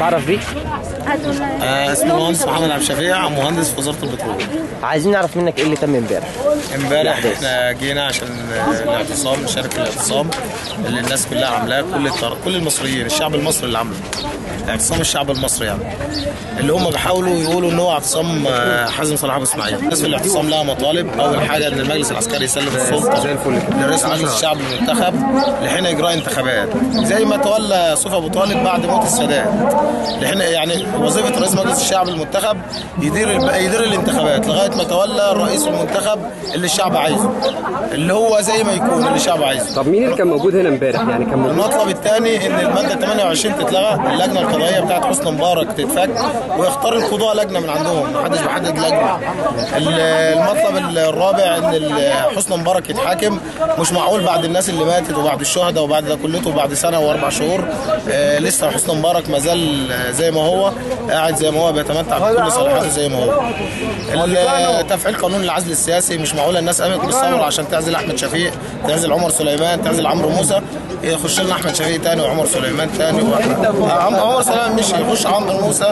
نتعرف بيك؟ اسمي المهندس محمد عبد الشفيع، مهندس في وزاره البترول. عايزين نعرف منك ايه اللي تم امبارح. امبارح احنا جينا عشان الاعتصام، نشارك في الاعتصام اللي الناس كلها عاملاه، كل المصريين، الشعب المصري اللي عامله اعتصام، الشعب المصري يعني، اللي هم بيحاولوا يقولوا ان هو اعتصام حازم صلاح ابو اسماعيل. الناس في الاعتصام لها مطالب. اول حاجه ان المجلس العسكري يسلم السلطه لرئيس مجلس الشعب المنتخب لحين اجراء انتخابات، زي ما تولى صفا ابو طالب بعد موت السادات. لحين يعني وظيفه رئيس مجلس الشعب المنتخب يدير الانتخابات لغايه ما تولى الرئيس المنتخب اللي الشعب عايزه، اللي هو زي ما يكون اللي الشعب عايزه. طب مين اللي كان موجود هنا امبارح؟ يعني كان موجود. المطلب الثاني ان الماده 28 تتلغى، اللجنه القضائيه بتاعت حسني مبارك تتفك ويختار القضاء لجنه من عندهم، محدش بيحدد لجنه. المطلب الرابع ان حسني مبارك يتحاكم. مش معقول بعد الناس اللي ماتت وبعد الشهداء وبعد ده كلته وبعد سنه واربع شهور لسه حسني مبارك ما زال زي ما هو قاعد، زي ما هو بيتمتع بكل صلاحاته زي ما هو. تفعيل قانون العزل السياسي، مش معقول الناس قامت بالثوره عشان تعزل احمد شفيق، تعزل عمر سليمان، تعزل عمرو موسى، يخش لنا احمد شفيق تاني وعمر سليمان تاني عمر سليمان مش يخش عمرو موسى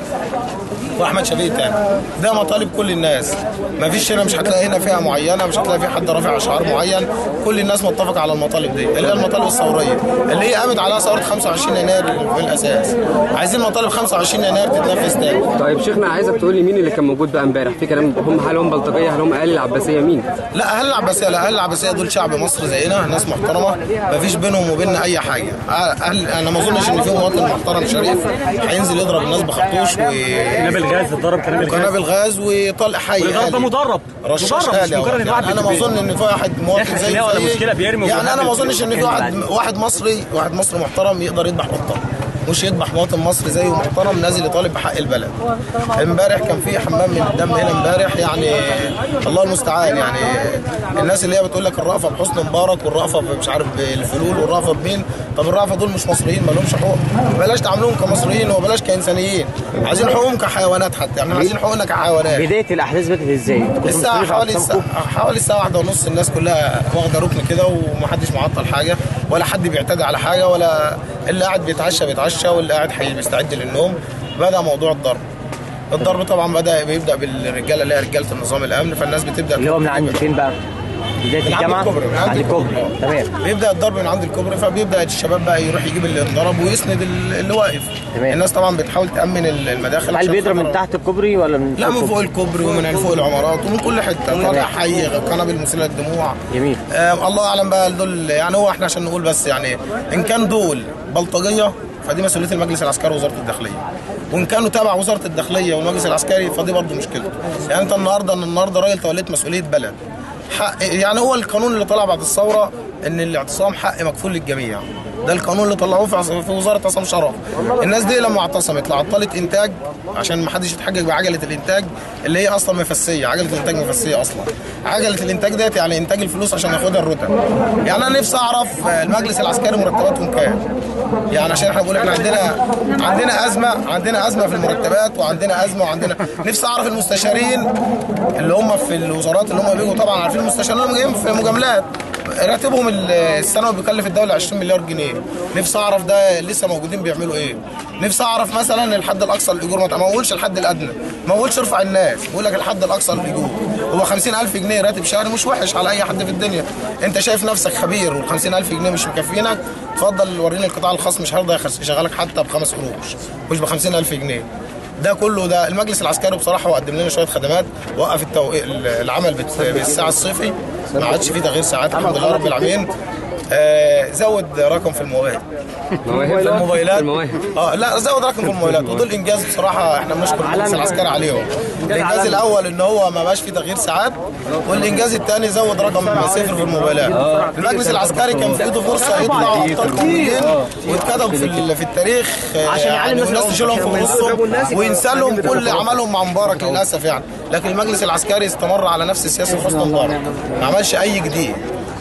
واحمد شفيق تاني. ده مطالب كل الناس، ما فيش هنا، مش هتلاقي هنا فئه معينه، مش هتلاقي في حد رافع اشعار معين، كل الناس متفقه على المطالب دي اللي هي المطالب الثوريه اللي هي قامت عليها ثوره 25 يناير في الاساس. عايزين مطالب 25 يناير تتنفذ تاني. طيب شيخنا، عايزك تقول لي مين اللي كان موجود بقى امبارح؟ في كلام هل هم بلطجيه؟ هل هم اهالي العباسيه؟ مين؟ لا اهالي العباسيه، لا اهالي العباسيه دول شعب مصر زينا، ناس محترمه، ما فيش بينهم وبيننا اي حاجه. انا ما اظنش ان في مواطن محترم شريف هينزل يضرب الناس بخرطوش قنابل غاز، اتضرب قنابل غاز وطلق حي. ده مدرب رشاش آلي. يعني انا ما اظن ان في واحد مواطن زي يعني انا ما اظنش ان في واحد مصري محترم يقدر يذبح قطه، مش يذبح مواطن مصري زيه محترم نازل يطالب بحق البلد. امبارح كان في حمام من الدم هنا امبارح، يعني الله المستعان. يعني الناس اللي هي بتقول لك الرأفه بحسني مبارك والرأفه مش عارف بالفلول والرأفه بمين، طب الرأفه دول مش مصريين، ما لهمش حقوق. بلاش تعاملوهم كمصريين وبلاش كانسانيين، عايزين حقوقهم كحيوانات، حتى احنا عايزين حقوقنا كحيوانات. بدايه الاحداث بدات ازاي؟ الساعه حوالي الساعه 1:30 الناس كلها واخده ركن كده ومحدش معطل حاجه، ولا حد بيعتدي على حاجه، ولا اللي قاعد بيتعشى واللي قاعد بيستعد للنوم. بدأ موضوع الضرب طبعا بيبدأ بالرجاله اللي هي رجاله النظام الامن، فالناس بتبدا اللي هو من عند فين بقى؟ بدايه الجامعه؟ من عند الكوبري. تمام. بيبدا الضرب من عند الكوبري، فبيبدا الشباب بقى يروح يجيب اللي انضرب ويسند اللي واقف. تمام. الناس طبعا بتحاول تامن المداخل. هل بيضرب من تحت الكوبري ولا من لا، من فوق الكوبري ومن فوق العمارات ومن كل حته، طالع حي، قنابل مسيله للدموع. جميل. الله اعلم بقى دول، يعني هو احنا عشان نقول بس، يعني ان كان دول بلطجيه فدي مسؤوليه المجلس العسكري ووزاره الداخليه، وان كانوا تبع وزاره الداخليه والمجلس العسكري فدي برضه مشكلته. يعني انت النهارده راجل توليت مسؤوليه بلد، حق. يعني هو القانون اللي طلع بعد الثوره ان الاعتصام حق مكفول للجميع، ده القانون اللي طلعوه في وزاره عصام شرف. الناس دي لما اعتصمت لا عطلت انتاج عشان ما حدش يتحجج بعجله الانتاج اللي هي اصلا مفسيه، عجله الانتاج مفسيه اصلا. عجله الانتاج ديت يعني انتاج الفلوس عشان ياخدها الرتب. يعني انا نفسي اعرف المجلس العسكري مرتباتهم كام؟ يعني عشان احنا بنقول احنا عندنا ازمه في المرتبات، وعندنا نفسي اعرف المستشارين اللي هم في الوزارات اللي هم بيجوا، طبعا عارفين المستشارين اللي جايين في مجاملات راتبهم السنوي بيكلف الدوله 20 مليار جنيه. نفسي اعرف ده لسه موجودين بيعملوا ايه. نفسي اعرف مثلا الحد الاقصى للايجور، ما اقولش الحد الادنى، ما اقولش ارفع الناس، بقول لك الحد الاقصى للايجور هو 50,000 جنيه راتب شهري، مش وحش على اي حد في الدنيا. انت شايف نفسك خبير وال 50,000 جنيه مش مكفينك، اتفضل وريني القطاع الخاص مش هيرضى يشغلك حتى ب5 قروش، مش ب 50,000 جنيه. ده كله ده المجلس العسكري بصراحه هو قدم لنا شويه خدمات، وقف العمل بالساعه الصيفي، ما عادش فيه تغيير ساعات الحمد لله رب العالمين. زود رقم في الموبايلات. لا زود رقم في الموبايلات، ودول انجاز بصراحه احنا بنشكر المجلس العسكري عليهم. الانجاز الاول ان هو ما بقاش فيه تغيير ساعات، والانجاز الثاني زود رقم 0 في الموبايلات. المجلس العسكري كان في ايده فرصه يطلع ابطال قوميين ويتكتب في التاريخ عشان الناس تشيلهم في رؤوسهم وينسى لهم كل عملهم مع مبارك للاسف يعني. لكن المجلس العسكري استمر على نفس السياسه حسني مبارك، ما عملش اي جديد.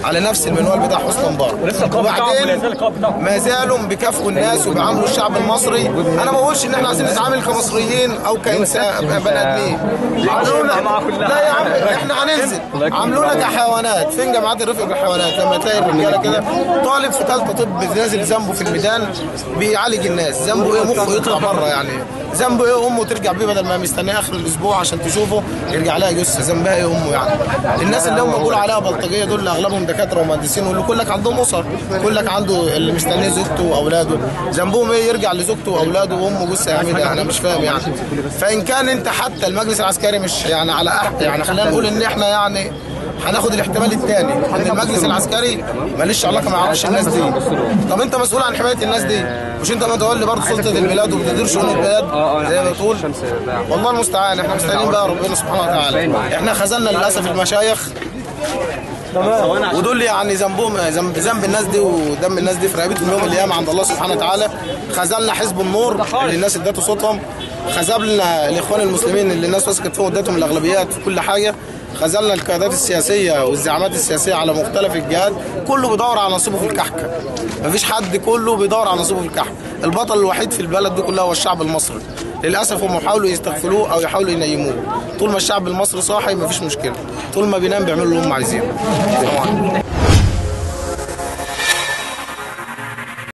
على نفس المنوال بتاع حسني مبارك. وبعدين ما زالوا بيكافئوا الناس وبيعاملوا الشعب المصري. انا ما بقولش ان احنا عايزين نتعامل كمصريين او كانسان بني ادمين. عاملونا لا يا عم احنا هننزل عاملونا كحيوانات. فين جماعات الرفق بالحيوانات؟ لما تلاقي الرجاله كده طالب في ثالثه طب نازل ذنبه في الميدان بيعالج الناس، ذنبه ايه؟ مخه يطلع بره يعني. ذنبه ايه امه ترجع بيه بدل ما مستنيه اخر الاسبوع عشان تشوفه يرجع لها جثه؟ ذنبها ايه امه يعني؟ الناس اللي هم بيقولوا عليها بلطجيه دول اغلبهم دكاتره ومهندسين واللي كلك عندهم اسر، كلك عنده اللي مستنيه زوجته واولاده، ذنبهم ايه يرجع لزوجته واولاده وامه جثه يعني؟ ده انا مش فاهم يعني. فان كان انت حتى المجلس العسكري مش يعني على يعني خلينا نقول ان احنا يعني هناخد الاحتمال الثاني ان المجلس العسكري ماليش علاقه ما يعرفش الناس دي. طب انت مسؤول عن حمايه الناس دي، مش انت متولي برضه سلطه البلاد وبتدير شؤون البلاد زي ما بتقول؟ والله المستعان. احنا مستنيين بقى ربنا سبحانه وتعالى. احنا خذلنا للاسف المشايخ ودول يعني ذنبهم ذنب الناس دي ودم الناس دي في رقبتهم يوم القيامه عند الله سبحانه وتعالى. خذلنا حزب النور اللي الناس ادته صوتهم، خذلنا الاخوان المسلمين اللي الناس وثقت فيهم وادتهم الاغلبيات في كل حاجه، خذلنا القيادات السياسيه والزعامات السياسيه على مختلف الجهات. كله بيدور على نصيبه في الكحكه، مفيش حد، كله بيدور على نصيبه في الكحكه. البطل الوحيد في البلد دي كلها هو الشعب المصري. للاسف هم يحاولوا يستغفلوه او يحاولوا ينيموه. طول ما الشعب المصري صاحي مفيش مشكله، طول ما بينام بيعملوا اللي هم عايزينه.